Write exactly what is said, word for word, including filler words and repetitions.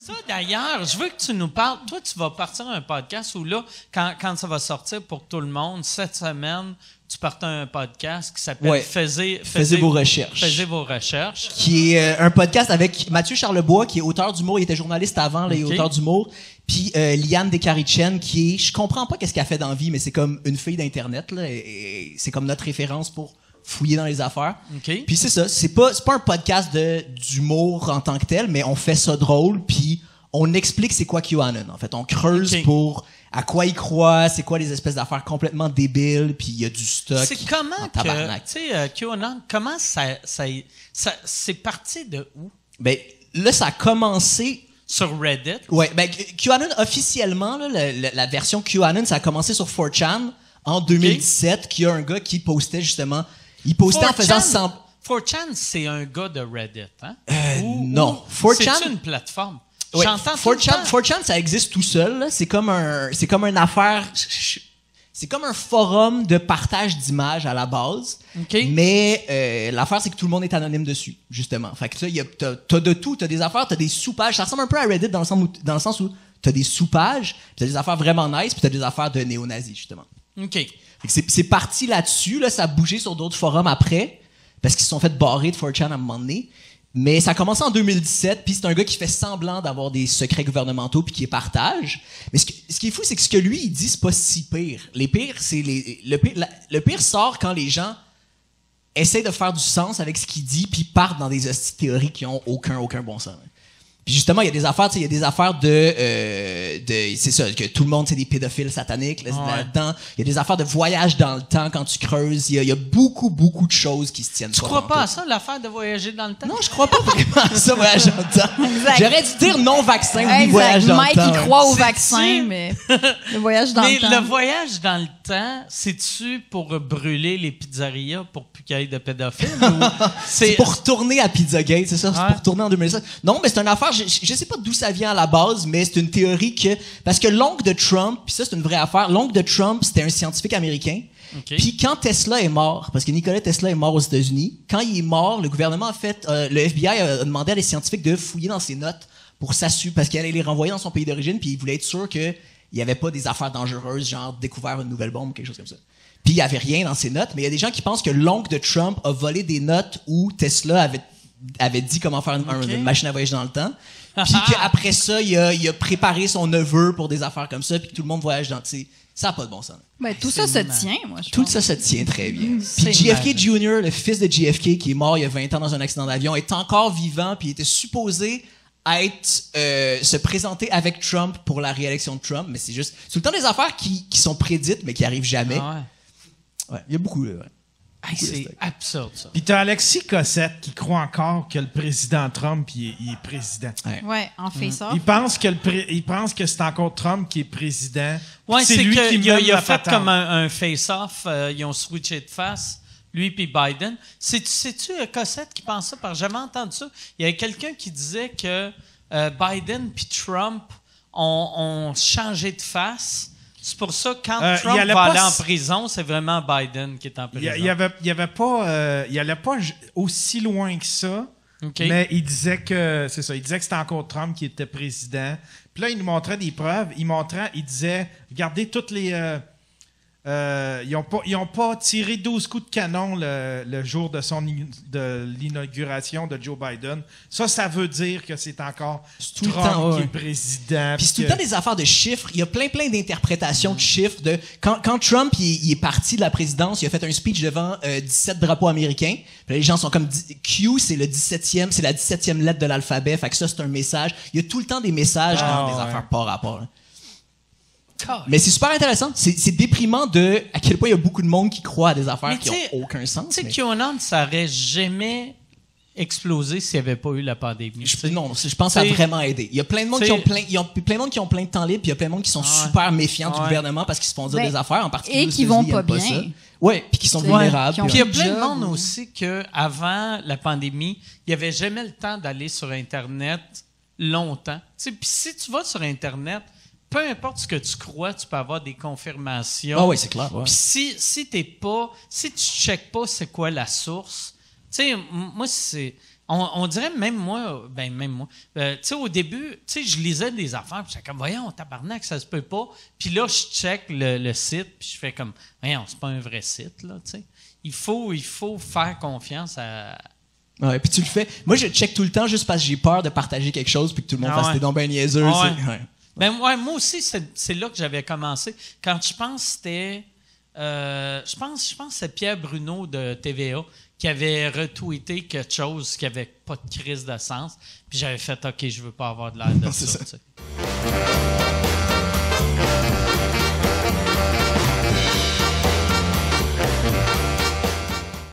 Ça, d'ailleurs, je veux que tu nous parles. Toi, tu vas partir un podcast où là, quand, quand ça va sortir pour tout le monde, cette semaine, tu partais un podcast qui s'appelle ouais. Faisez, Faisez, Faisez vos recherches. Faisez vos recherches. Qui est euh, un podcast avec Mathieu Charlebois, qui est auteur d'humour. Il était journaliste avant, là, okay. Il est auteur d'humour. Puis euh, Liane Descarichen, qui est... Je comprends pas qu'est-ce qu'elle fait dans la vie, mais c'est comme une fille d'Internet, là. Et, et c'est comme notre référence pour fouiller dans les affaires. Okay. Puis c'est ça. C'est pas, c'est pas un podcast de, d'humour en tant que tel, mais on fait ça drôle, puis on explique c'est quoi QAnon. En fait, on creuse okay. pour à quoi ils croient, c'est quoi les espèces d'affaires complètement débiles, puis il y a du stock. C'est comment que, tu sais, euh, QAnon, comment ça, ça, ça, c'est parti de où? Ben, là, ça a commencé... Sur Reddit? Ouais, ben, QAnon, officiellement, là, la, la, la version QAnon, ça a commencé sur four chan en deux mille dix-sept, okay. Qu'il y a un gars qui postait justement... Il postait en faisant semblant... four chan, c'est un gars de Reddit, hein? Euh, ou, non. four chan... C'est une plateforme. Ouais, four chan, four chan, ça existe tout seul. Là. C'est comme un, c'est comme une affaire. C'est comme un forum de partage d'images à la base. Okay. Mais euh, l'affaire, c'est que tout le monde est anonyme dessus, justement. Fait que ça, y a, t'as, t'as de tout. T'as des affaires, t'as des sous-pages. Ça ressemble un peu à Reddit dans le sens où, dans le sens où t'as des sous-pages, puis t'as des affaires vraiment nice, puis t'as des affaires de néo-nazis, justement. OK. Fait que c'est, c'est parti là-dessus. Là, ça a bougé sur d'autres forums après, parce qu'ils se sont fait barrer de four chan à un moment donné. Mais ça a commencé en deux mille dix-sept, puis c'est un gars qui fait semblant d'avoir des secrets gouvernementaux puis qui les partage. Mais ce, que, ce qui est fou, c'est que ce que lui, il dit, c'est pas si pire. Les pires, c'est les, le pire, la, le pire sort quand les gens essaient de faire du sens avec ce qu'il dit puis partent dans des théories qui ont aucun, aucun bon sens. Puis justement, il y a des affaires, tu sais, il y a des affaires de, euh, de, c'est ça, que tout le monde, c'est des pédophiles sataniques, là, ouais. là-dedans. Il y a des affaires de voyage dans le temps quand tu creuses. Il y a, il y a beaucoup, beaucoup de choses qui se tiennent. Tu crois pas à ça, l'affaire de voyager dans le temps? Non, je crois pas vraiment à ça, voyager dans le temps. Exact. J'aurais dû dire non-vaccin, oui, voyage dans Mike, le temps. Mike, il croit au c'est vaccin, tu... mais le voyage dans mais le temps. Mais le voyage dans le temps, c'est-tu pour brûler les pizzerias pour plus qu'il y ait de pédophiles? Ou c'est... c'est pour retourner à Pizzagate, c'est ça? Ouais. C'est pour retourner en deux mille sept. Non, mais c'est une affaire, je, je sais pas d'où ça vient à la base, mais c'est une théorie que... Parce que l'oncle de Trump, puis ça, c'est une vraie affaire, l'oncle de Trump, c'était un scientifique américain. Okay. Puis quand Tesla est mort, parce que Nikola Tesla est mort aux États-Unis, quand il est mort, le gouvernement a fait... Euh, le F B I a demandé à des scientifiques de fouiller dans ses notes pour s'assurer... Parce qu'il allait les renvoyer dans son pays d'origine, puis il voulait être sûr qu'il n'y avait pas des affaires dangereuses, genre découvert une nouvelle bombe ou quelque chose comme ça. Puis il n'y avait rien dans ses notes, mais il y a des gens qui pensent que l'oncle de Trump a volé des notes où Tesla avait, avait dit comment faire une, okay. une machine à voyager dans le temps. Puis qu'après ça, il a, il a préparé son neveu pour des affaires comme ça, puis que tout le monde voyage dans... T'sais, ça n'a pas de bon sens. Ben, tout ça se tient, moi, je Tout pense. ça se tient très bien. Puis J F K Junior, le fils de J F K, qui est mort il y a vingt ans dans un accident d'avion, est encore vivant, puis il était supposé être euh, se présenter avec Trump pour la réélection de Trump, mais c'est juste... C'est tout le temps des affaires qui, qui sont prédites, mais qui arrivent jamais. Ah ouais. Ouais, il y a beaucoup, là, ouais. Hey, c'est absurde, ça. Puis t'as Alexis Cossette qui croit encore que le président Trump, il est, il est président. Ouais, ouais en fait ça. Il pense que le pré- il pense que c'est encore Trump qui est président. Ouais, c'est, c'est lui qui il a, il a fait patente. comme un, un face-off. Euh, ils ont switché de face, lui puis Biden. C'est, c'est-tu Cossette qui pense ça? Parce que j'avais entendu ça. Il y avait quelqu'un qui disait que euh, Biden puis Trump ont, ont changé de face. C'est pour ça que quand euh, Trump va aller en prison, c'est vraiment Biden qui est en prison. Il y avait, il y avait pas, euh, il allait pas aussi loin que ça, okay. Mais il disait que c'est ça, il disait que c'était encore Trump qui était président. Puis là, il nous montrait des preuves. Il montrait, il disait, regardez toutes les, euh, euh, ils ont pas, ils ont pas tiré douze coups de canon le, le jour de son de l'inauguration de Joe Biden. Ça, ça veut dire que c'est encore tout Trump temps, ouais. qui est président. Puis c'est tout le temps des affaires de chiffres. Il y a plein, plein d'interprétations mmh. de chiffres. De quand, quand Trump il, il est parti de la présidence, il a fait un speech devant euh, dix-sept drapeaux américains. Puis là, les gens sont comme Q, c'est le dix-septième, c'est la dix-septième lettre de l'alphabet. Fait que ça, c'est un message. Il y a tout le temps des messages ah, dans ouais. des affaires par rapport. Hein. Mais c'est super intéressant. C'est, c'est déprimant de à quel point il y a beaucoup de monde qui croit à des affaires qui n'ont aucun sens. Tu sais, mais... QAnon, ça aurait jamais explosé s'il n'y avait pas eu la pandémie. Je, non, je pense que ça a vraiment aidé. Il y a plein de monde qui ont plein, il y a plein de monde qui ont plein de temps libre, puis il y a plein de monde qui sont ouais. super méfiants ouais. du gouvernement parce qu'ils se font dire ben, des affaires, en particulier et qui vont pas bien. Pas ouais, puis qui sont vulnérables. Puis il y a plein de monde aussi que avant la pandémie, il y avait jamais le temps d'aller sur Internet longtemps. Tu sais, puis si tu vas sur Internet, peu importe ce que tu crois, tu peux avoir des confirmations. Ah oui, c'est clair. Ouais. Puis si, si t'es pas, si tu checkes pas c'est quoi la source, tu sais, moi, c'est, on, On, on dirait même moi, ben même moi, euh, tu sais, au début, tu sais, je lisais des affaires, puis j'étais comme, voyons, tabarnak, ça se peut pas. Puis là, je check le, le site, puis je fais comme, voyons, c'est pas un vrai site, là, tu sais. Il faut, il faut faire confiance à... Ouais, puis tu le fais. Moi, je check tout le temps juste parce que j'ai peur de partager quelque chose puis que tout le monde Ah fasse ouais. des dons ben niaiseux. Ah ouais. c'est- ouais. Ben, ouais, moi aussi, c'est, c'est là que j'avais commencé. Quand je pense que c'était... Euh, je pense, je pense que c'est Pierre Bruno de T V A qui avait retweeté quelque chose qui avait pas de crise de sens. Puis j'avais fait, OK, je veux pas avoir de l'air de C'est ça. ça. tu sais.